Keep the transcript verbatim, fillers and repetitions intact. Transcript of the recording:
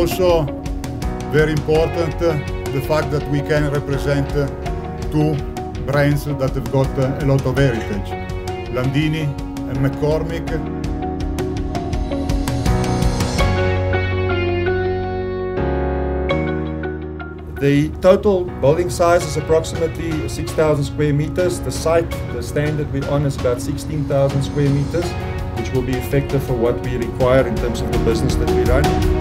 also very important uh, the fact that we can represent uh, two brands that have got uh, a lot of heritage, Landini and McCormick. The total building size is approximately six thousand square meters. The site, the standard we're on is about sixteen thousand square meters, which will be effective for what we require in terms of the business that we run.